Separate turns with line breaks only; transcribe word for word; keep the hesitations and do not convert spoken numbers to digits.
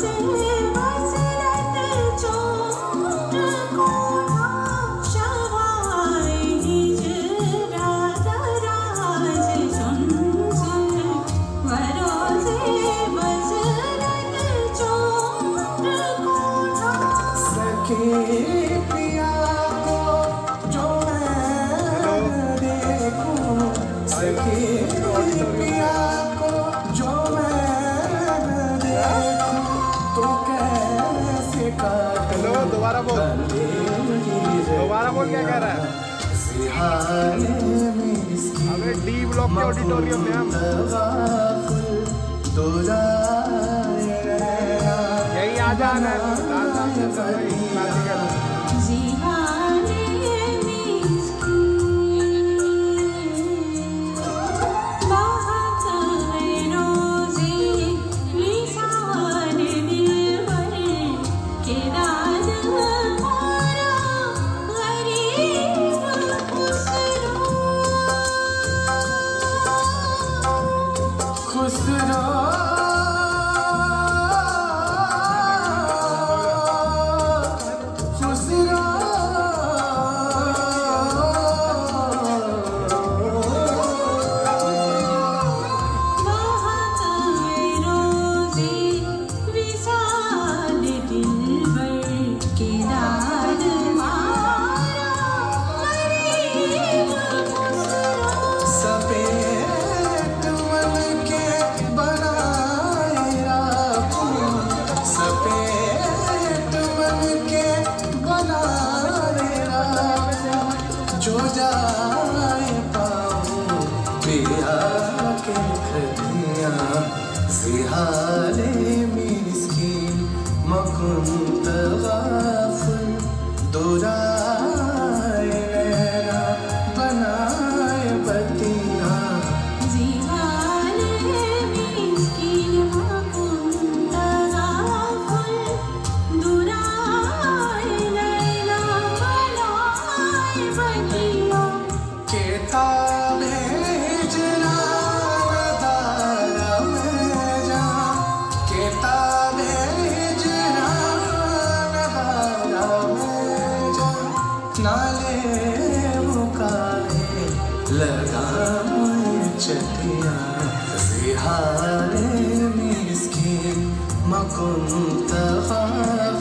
पिया को जो मैं देखूं, सखी पिया को जो मैं देखूं, तो कैसे काट।
हेलो, दोबारा बोल दोबारा बोल क्या कह रहा है? अबे डी ब्लॉक के ऑडिटोरियम में हम यही आ जाना है।
जो जाए पाऊँ पिया के खतियाँ, ज़िहाले मिस्कीन मकुंत गाफिल, दुराए नैना बनाए बतियाँ।
ज़िहाले मिस्कीन मकुंत गाफिल, दुराए नैना बनाए बतियाँ।
किताबे जना दारा में जा, किताबे जना दारा में जा, नाले मुकाले लगाए चटियाँ। ज़िहाले मिस्कीन मकुंत